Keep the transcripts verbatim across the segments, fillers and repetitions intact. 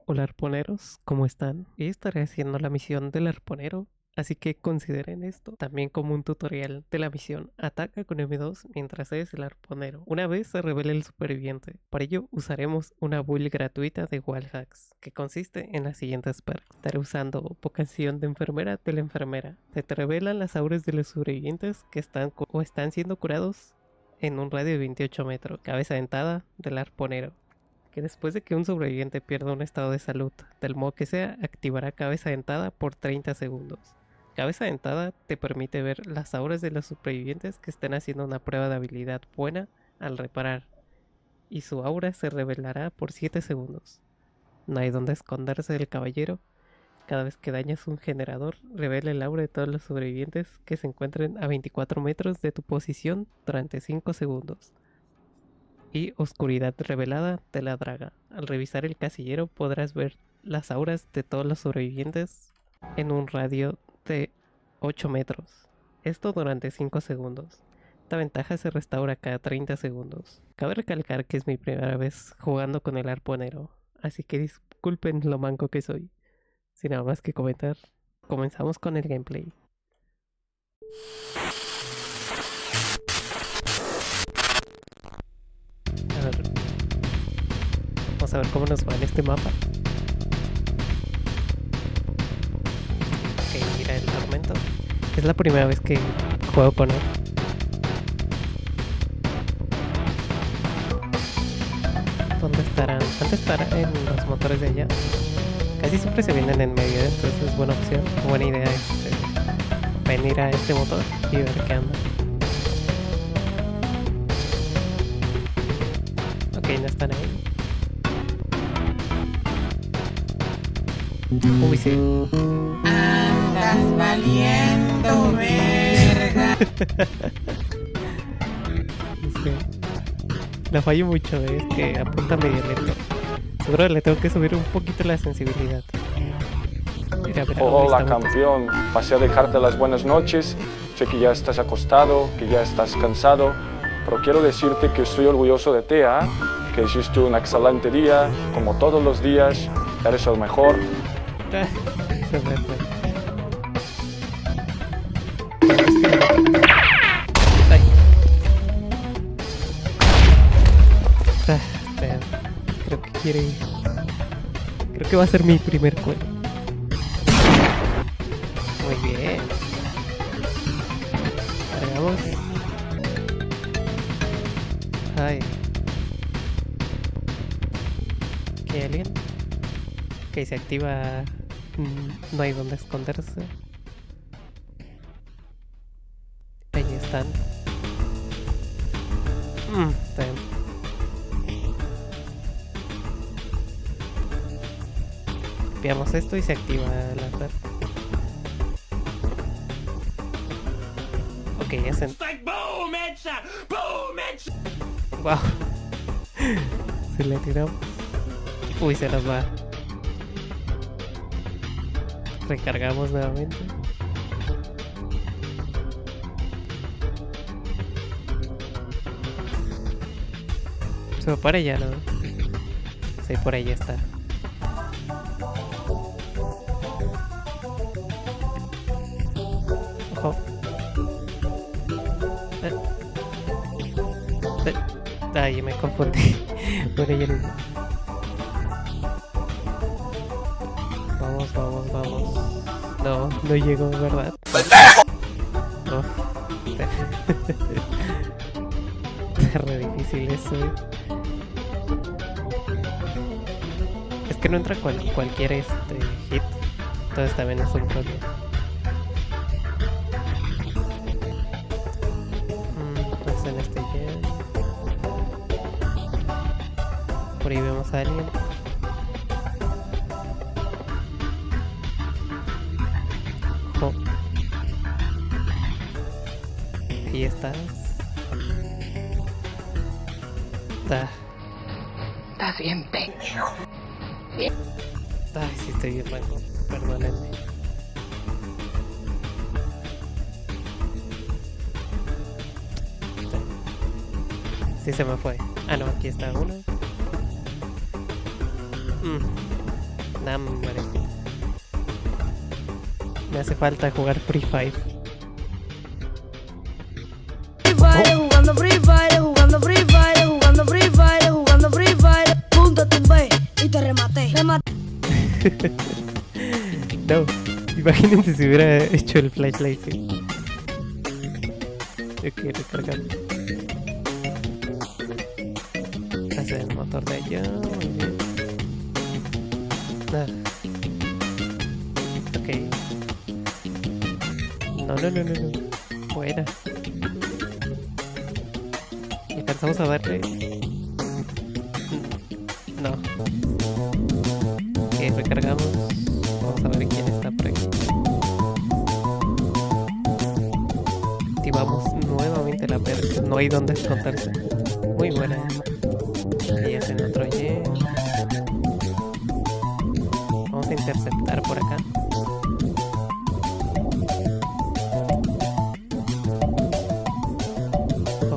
Hola arponeros, ¿cómo están? Hoy estaré haciendo la misión del arponero, así que consideren esto también como un tutorial de la misión Ataca con M dos mientras eres el arponero, una vez se revele el superviviente. Para ello usaremos una build gratuita de Wallhacks, que consiste en las siguientes perks. Estaré usando vocación de enfermera de la enfermera. Se te revelan las auras de los sobrevivientes que están o están siendo curados en un radio de veintiocho metros. Cabeza dentada del arponero, que después de que un sobreviviente pierda un estado de salud, del modo que sea, activará cabeza dentada por treinta segundos. Cabeza dentada te permite ver las auras de los supervivientes que estén haciendo una prueba de habilidad buena al reparar, y su aura se revelará por siete segundos. No hay donde esconderse del caballero. Cada vez que dañas un generador, revela el aura de todos los sobrevivientes que se encuentren a veinticuatro metros de tu posición durante cinco segundos. Y oscuridad revelada de la draga. Al revisar el casillero podrás ver las auras de todos los sobrevivientes en un radio de ocho metros. Esto durante cinco segundos. Esta ventaja se restaura cada treinta segundos. Cabe recalcar que es mi primera vez jugando con el arponero, así que disculpen lo manco que soy. Sin nada más que comentar, comenzamos con el gameplay. A ver, vamos a ver cómo nos va en este mapa. Ok, mira el tormento. Es la primera vez que juego con él. ¿Dónde estarán? Antes estará en los motores de allá. Casi siempre se vienen en medio, entonces es buena opción, buena idea este, venir a este motor y ver qué anda. Ok, no están ahí. Uy, sí. Andas valiendo verga. Sí. La fallo mucho, ¿eh? Es que apunta medio lento. Seguro le tengo que subir un poquito la sensibilidad. Mira, mira, Hola campeón, pasé a dejarte las buenas noches. Sé que ya estás acostado, que ya estás cansado, pero quiero decirte que estoy orgulloso de ti, ¿eh? Que hiciste un excelente día, como todos los días, eres el mejor. Se me fue. Ay. Ah, espera. Creo que quiere ir. Creo que va a ser mi primer cuello. Muy bien. Cargamos. Ay. ¿Qué alguien? Ok, se activa. Mm, no hay donde esconderse. Ahí están. Mm, está bien. Copiamos esto y se activa la red. Ok, ya se... Wow. Se le tiramos. Uy, se nos va. Recargamos nuevamente. Se va para allá, ¿no? Sí, por ahí ya está. Ojo. Eh. Eh. Ay, me confundí. Bueno, ya no. Vamos, vamos, vamos. No, no llegó, ¿verdad? No. Está re difícil eso, ¿eh? Es que no entra cual, cualquier este hit. Entonces también es un problema. Mm, pues en este gen. Por ahí vemos a alguien. Ojo. Ahí estás. Está. Estás bien pendejo. Ay, sí estoy bien manco. Perdónenme. Sí se me fue. Ah, no, aquí está uno. Mm. Nah, hombre. Me hace falta jugar Free Fire. Free Fire, jugando Free Fire, jugando Free Fire, jugando Free Fire, jugando Free Fire. Punto, tumbé y te rematé. Rematé. No, imagínense si hubiera hecho el flashlight. ¿Sí? Ok, recargar. Hacer el motor de allá. Muy bien. Ah. Ok. No, no, no, no, no. Buena. ¿Alcanzamos a darle? No. Ok, recargamos. Vamos a ver quién está por aquí. Activamos nuevamente la percha. No hay donde esconderse. Muy buena. Y hacen otro Y. Vamos a interceptar por acá. Oh.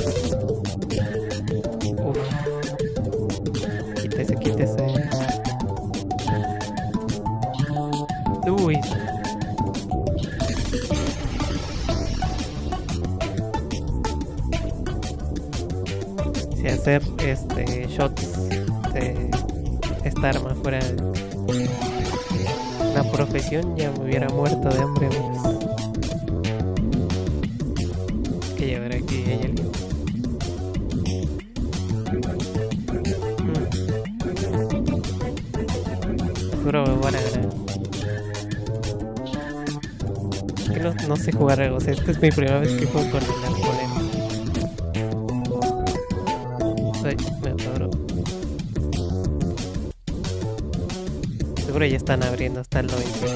Uf. Quítese, quítese. Uy. Si hacer este shots de esta arma fuera una profesión, ya me hubiera muerto de hambre. Que ya verá aquí hay alguien. Mm. Seguro me van a ganar. Que no, no sé jugar, o sea, esta es mi primera vez que juego con el arponero. Ay, me adoro. Seguro ya están abriendo hasta el noventa.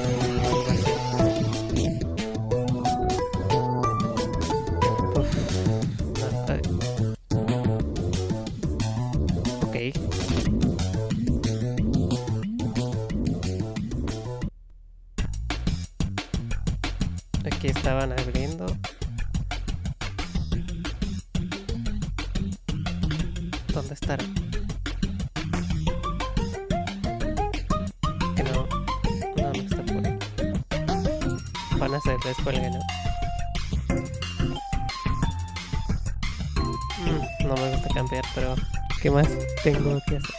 Uf. Ay. Ok. Aquí estaban abriendo. ¿Dónde estarán? Que no. No, no está por ahí. Van a hacer descuelgue, ¿no? Mm, no me gusta cambiar, pero ¿qué más tengo que hacer?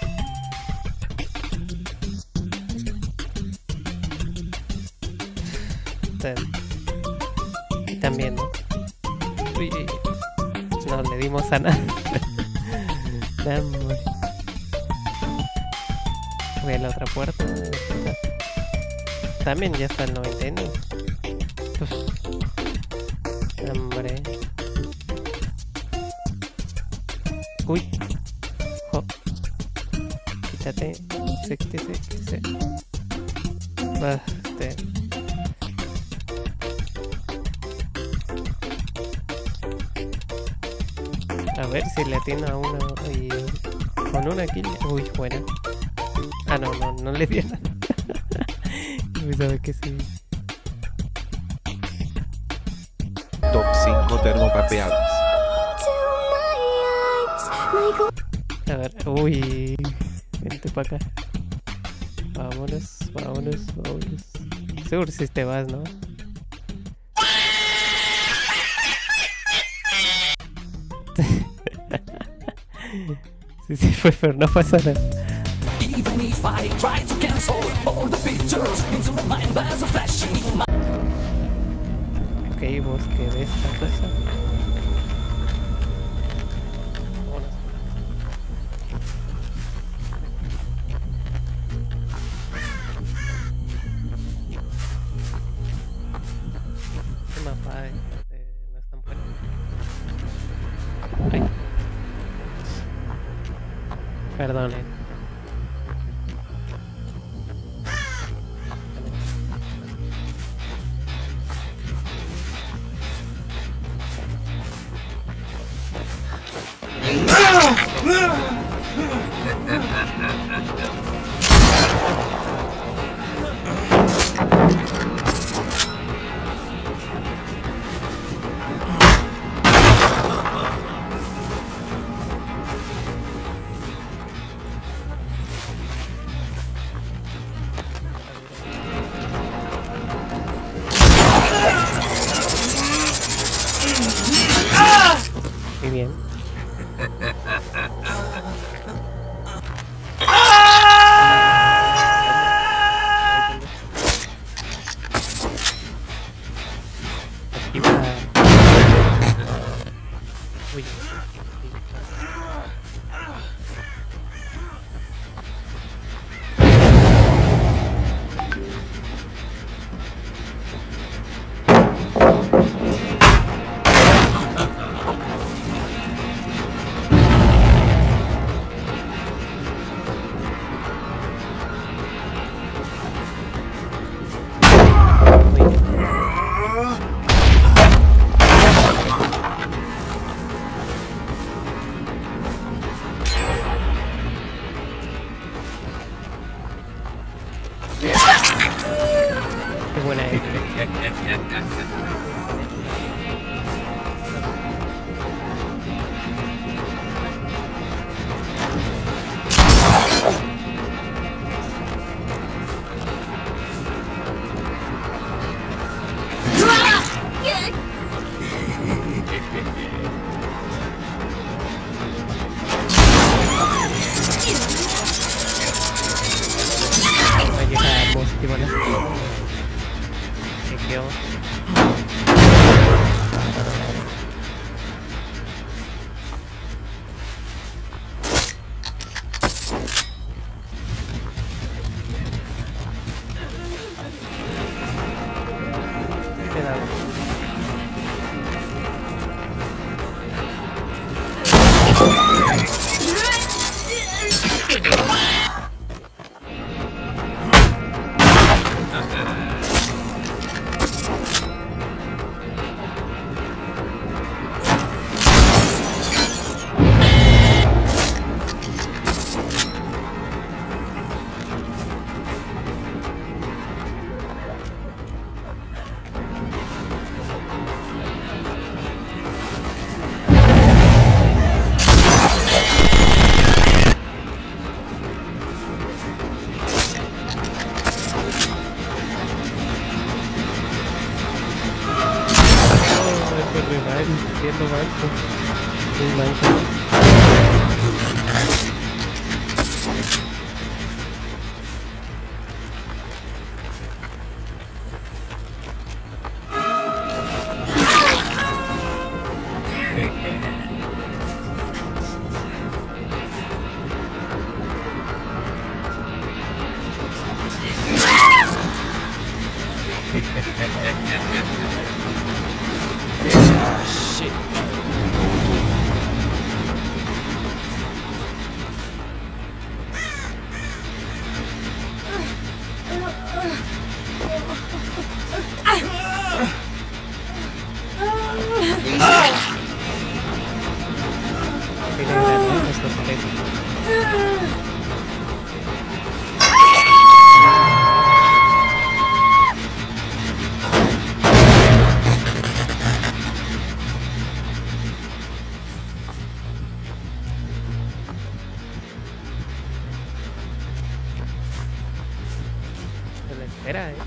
Y también, ¿no? Uy, no le dimos a nada. Vamos. Voy a la otra puerta. También ya está el noventa y nueve. Uf. Hombre. Uy. Oh. Quítate. Quítate, quítate, quítate. Ah, este. A ver si le atino a uno y con una kill. Uy, buena. Ah, no, no, no le di nada. Pensaba que sí. Top cinco termopapeadas. A ver, uy. Vente para acá. Vámonos, vámonos, vámonos. Seguro si te vas, ¿no? Sí, sí fue, pero no pasa nada. Ok, vos que ves esta cosa. Vámonos. Este mapa eh, no es tan bueno. Ay. Perdonen. bien. Activa. Uy. Qué buena es. Va a llegar Mosty, bueno. Se quedó. Cuidado. Siendo manco. Muy manco. Shit. Tiene ganas estos tres. Se la espera, eh.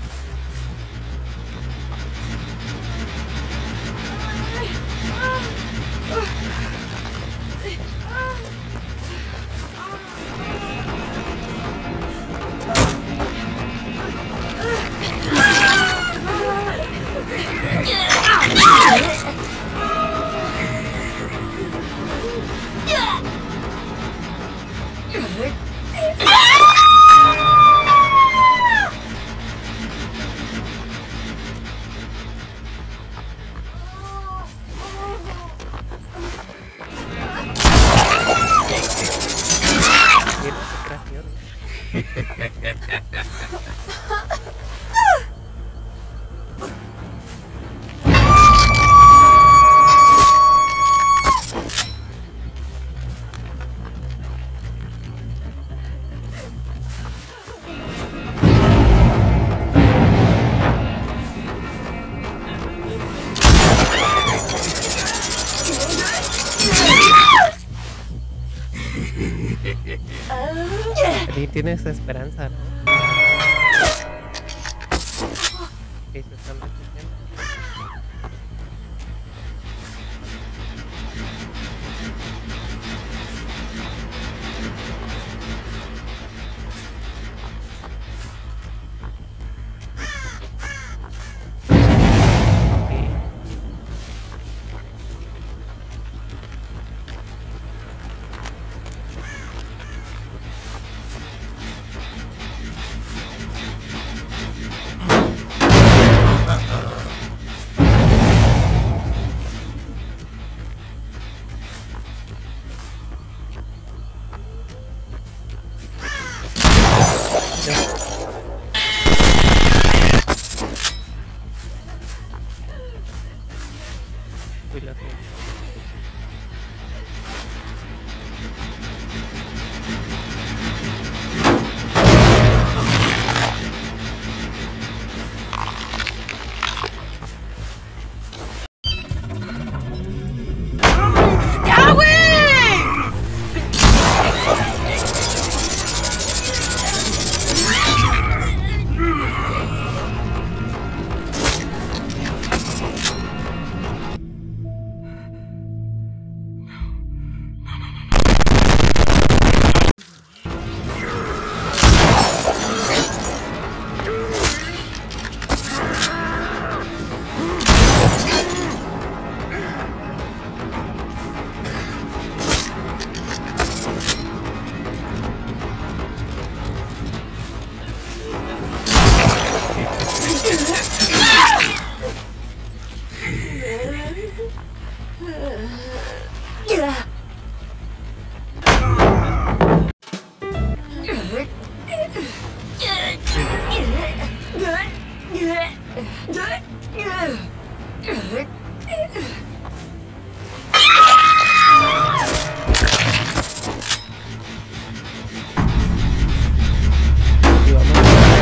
Sí, tienes esperanza, ¿no? Sí, se están resistiendo. Y vamos.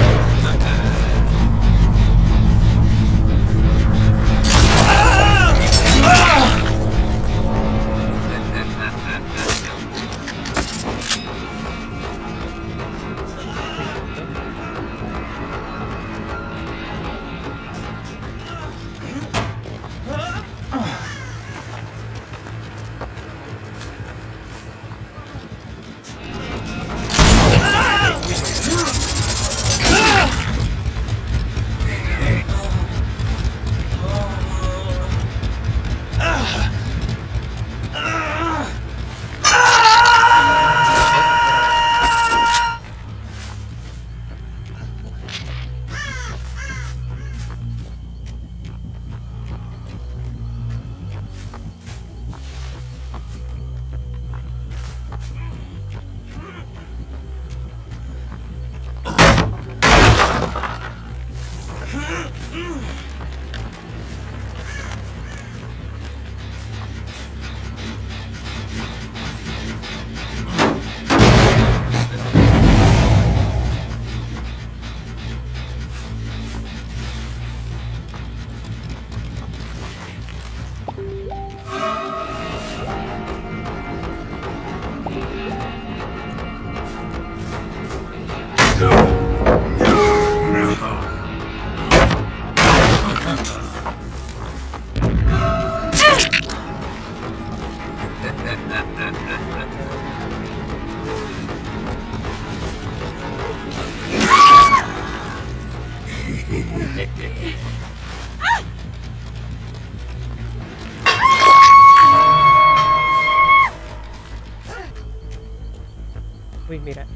Uy, mira.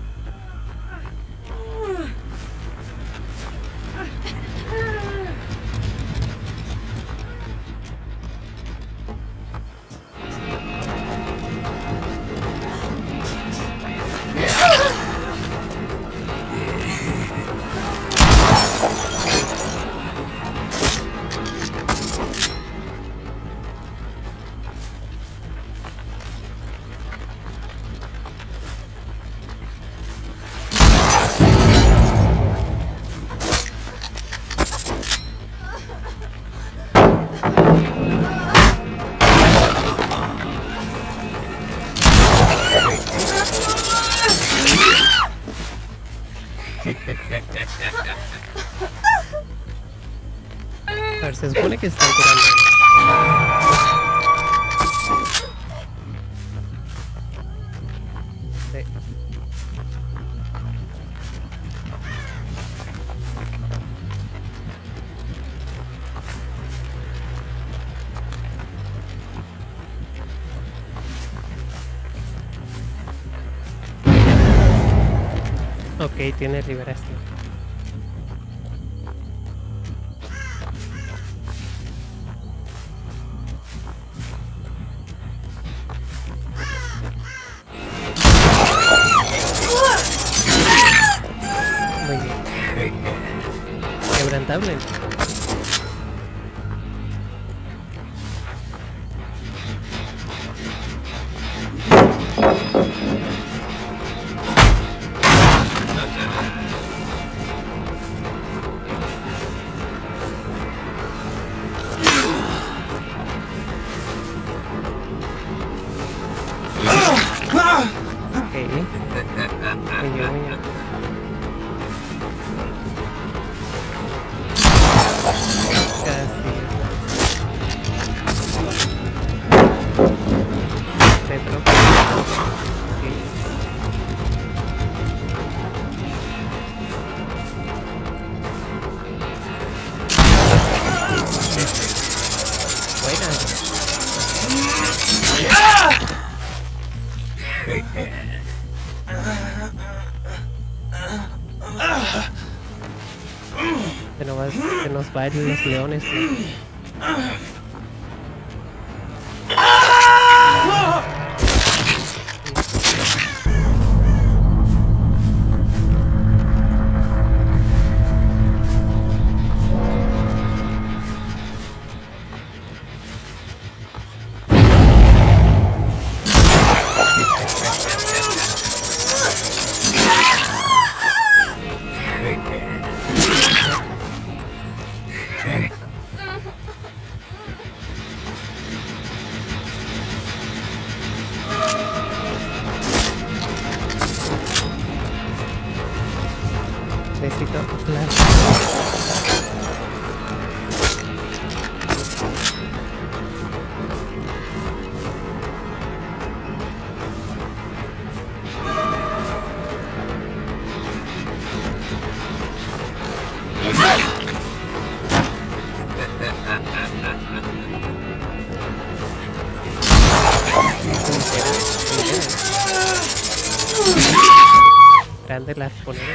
A ver, se supone que están curando. Sí. Ok, tiene liberación. Muy bien. Quebrantable. Ok. Muy bien, muy bien. Casi. Retro. Ok. Buena. Se nos va, se nos va en los leones. necesito la... Grande las poner.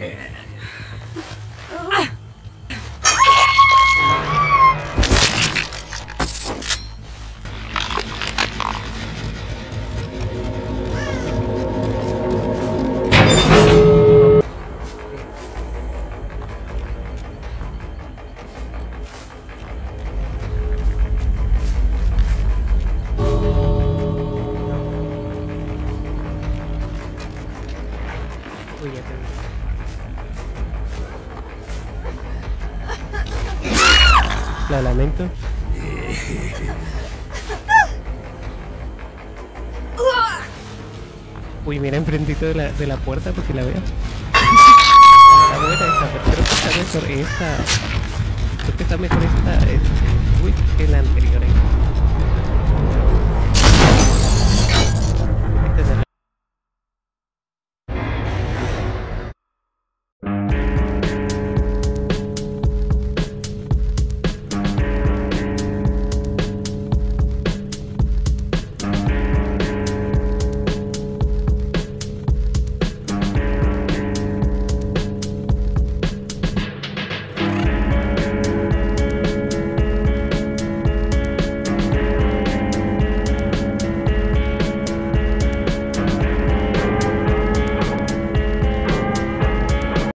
Uy, ya te vi. La lamento. Uy, mira enfrentito de la, de la puerta porque la veo. Está buena esta, pero creo que está mejor esta. Creo que está mejor esta. Es, uy, que la anterior. Eh.